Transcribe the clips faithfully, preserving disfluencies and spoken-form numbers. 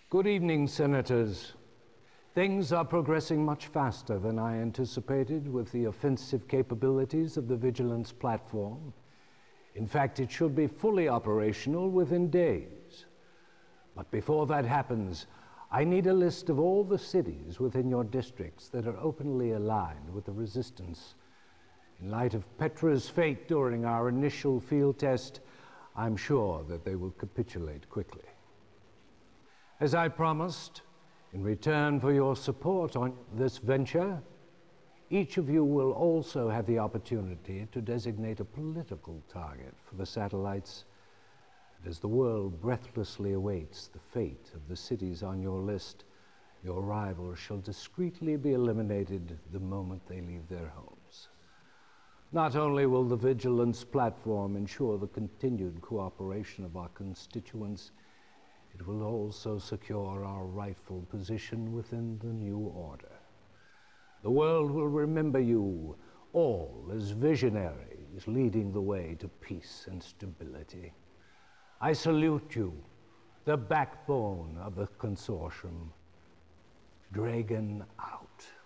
Good evening, Senators. Things are progressing much faster than I anticipated with the offensive capabilities of the Vigilance platform. In fact, it should be fully operational within days. But before that happens, I need a list of all the cities within your districts that are openly aligned with the Resistance. In light of Petra's fate during our initial field test, I'm sure that they will capitulate quickly. As I promised, in return for your support on this venture, each of you will also have the opportunity to designate a political target for the satellites. And as the world breathlessly awaits the fate of the cities on your list, your rivals shall discreetly be eliminated the moment they leave their homes. Not only will the Vigilance platform ensure the continued cooperation of our constituents, it will also secure our rightful position within the new order. The world will remember you all as visionaries leading the way to peace and stability. I salute you, the backbone of the consortium. Dragon out.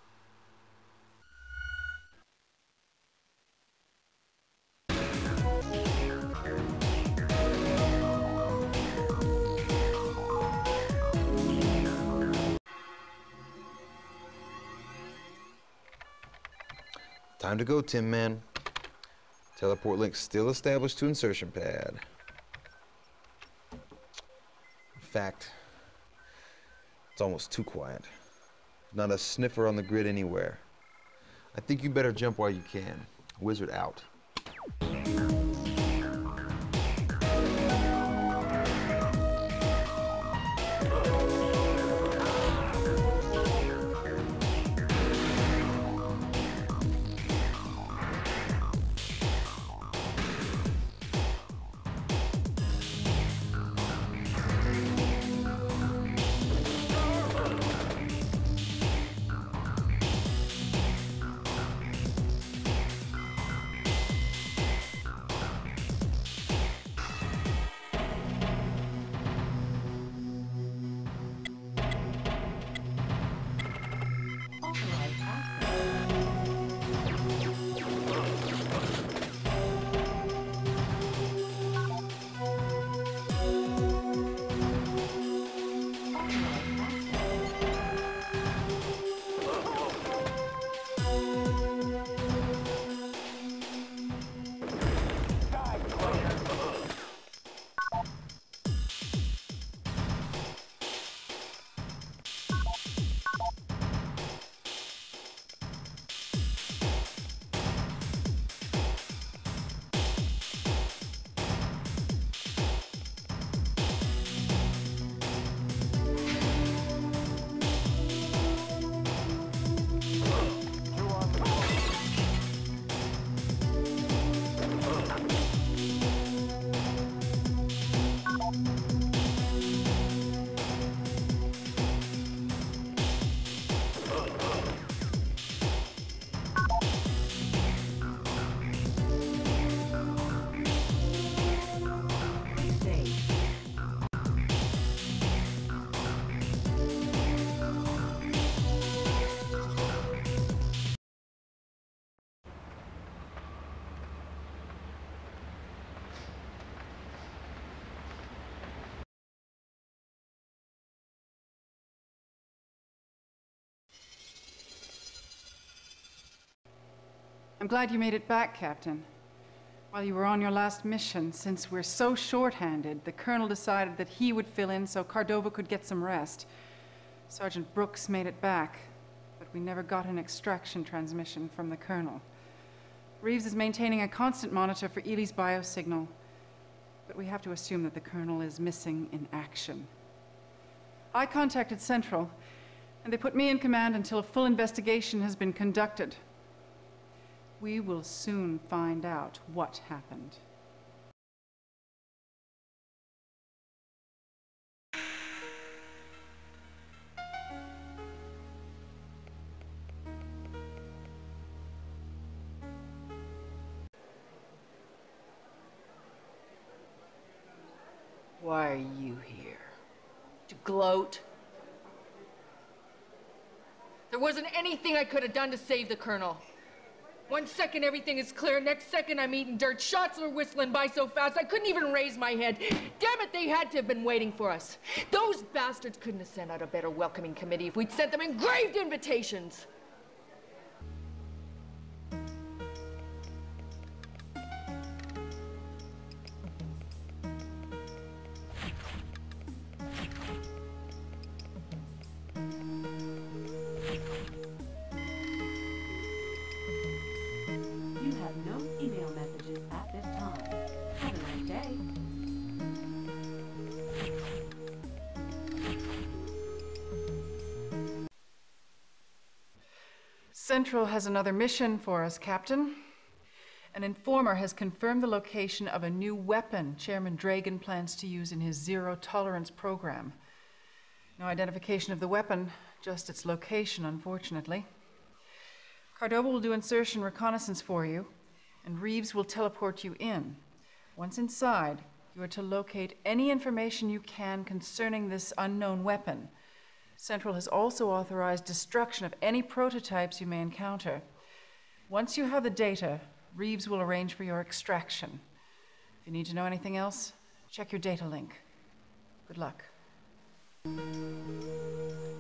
Time to go, Tin Man. Teleport link still established to insertion pad. In fact, it's almost too quiet. Not a sniffer on the grid anywhere. I think you better jump while you can. Wizard out. I'm glad you made it back, Captain. While you were on your last mission, since we're so short-handed, the Colonel decided that he would fill in so Cordova could get some rest. Sergeant Brooks made it back, but we never got an extraction transmission from the Colonel. Reeves is maintaining a constant monitor for Ely's biosignal, but we have to assume that the Colonel is missing in action. I contacted Central, and they put me in command until a full investigation has been conducted. We will soon find out what happened. Why are you here? To gloat? There wasn't anything I could have done to save the Colonel. One second everything is clear, next second I'm eating dirt. Shots were whistling by so fast I couldn't even raise my head. Damn it, they had to have been waiting for us. Those bastards couldn't have sent out a better welcoming committee if we'd sent them engraved invitations. Central has another mission for us, Captain. An informer has confirmed the location of a new weapon Chairman Dragon plans to use in his zero-tolerance program. No identification of the weapon, just its location, unfortunately. Cardova will do insertion reconnaissance for you, and Reeves will teleport you in. Once inside, you are to locate any information you can concerning this unknown weapon. Central has also authorized destruction of any prototypes you may encounter. Once you have the data, Reeves will arrange for your extraction. If you need to know anything else, check your data link. Good luck.